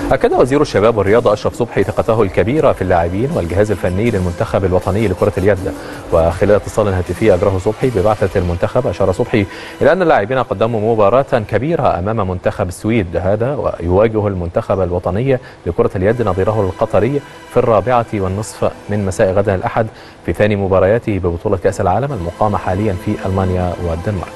أكد وزير الشباب والرياضة أشرف صبحي ثقته الكبيرة في اللاعبين والجهاز الفني للمنتخب الوطني لكرة اليد. وخلال اتصال هاتفي أجراه صبحي ببعثة المنتخب، أشار صبحي إلى أن اللاعبين قدموا مباراة كبيرة أمام منتخب السويد هذا، ويواجه المنتخب الوطني لكرة اليد نظيره القطري في 4:30 من مساء غد الأحد في ثاني مبارياته ببطولة كأس العالم المقامة حاليا في ألمانيا والدنمارك.